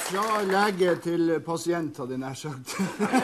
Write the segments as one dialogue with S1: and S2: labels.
S1: Fra lege til pasient, hadde jeg nær sagt.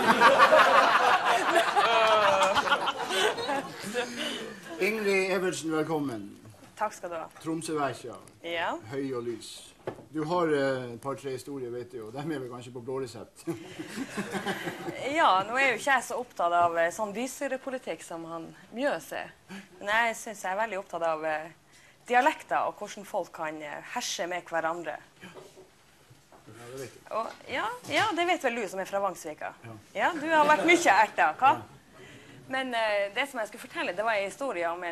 S1: Ingrid Evertsen, velkommen.
S2: Takk skal du ha.
S1: Tromsøvæsja.
S2: Ja.
S1: Høy og lys. Du har et par-tre historier, vet du, og dem er vi kanskje på blå resept.
S2: Ja, nå er jo ikke jeg så opptatt av sånn bystyrepolitikk som han Mjøs er. Men jeg synes jeg er veldig opptatt av dialekter og hvordan folk kan herse med hverandre.
S1: Ja, det vet du.
S2: Og, ja, det vet vel du som er fra Vangsvika. Ja, du har vært mye erter, hva? Men det som jeg skulle fortelle, det var en historie om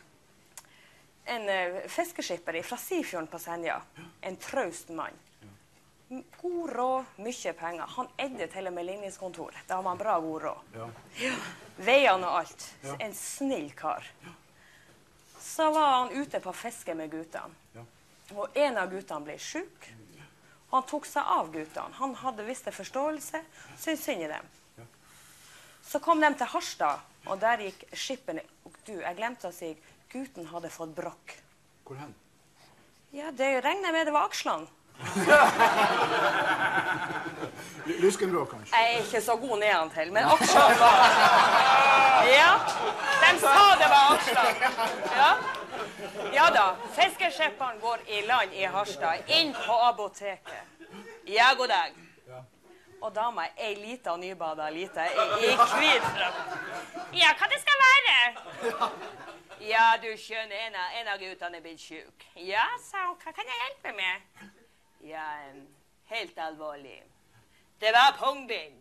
S2: en fiskeskipper fra Sifjorden på Senja. En traust mann. God råd, mye penger. Han eide til og med ligningskontor. Da har man bra god råd. Ja. Veiene og alt. En snill kar. Så var han ute på fiske med guttene. Og en av guttene ble syk. Han tok seg av guttene. Han hadde visst forståelse, syntes synd i dem. Så kom de til Harstad, og der gikk skipperne. Du, jeg glemte å si, gutten hadde fått brokk.
S1: Hvor hen?
S2: Ja, det regner jeg med det var akslene.
S1: Lyskenbrå, kanskje?
S2: Jeg er ikke så god nedantil, men akslene var... Ja, de sa det var akslene. Ja. Ja da, fiskeskepperen går i land i Harstad, inn på apoteket. Ja, god dag. Og dama er ei lita nybada lita i hvitfrakk. Ja, hva det skal være? Ja, du skjønner, en av guttene er blitt syk. Ja, sa hun, hva kan jeg hjelpe med? Ja, helt alvorlig. Det var pungbind.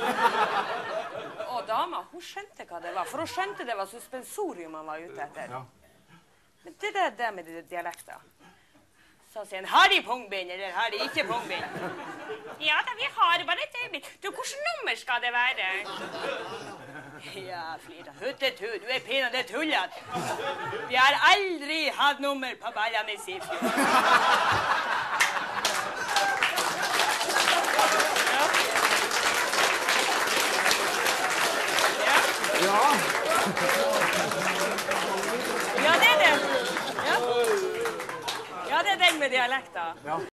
S2: Og dama, hun skjønte hva det var, for hun skjønte det var suspensorium han var ute etter. Men det er det med de dialekter. Så sier han, har de pungbind, eller har de ikke pungbind? Ja da, vi har bare et øyeblikk. Du, hvilket nummer skal det være? Ja, Frida, huttetu, du er pinadø tullet. Vi har aldri hatt nummer på ballene i Sifjord.
S1: Ja.
S2: Ja, det er det. Ja, det er den med dialekter.
S1: Ja.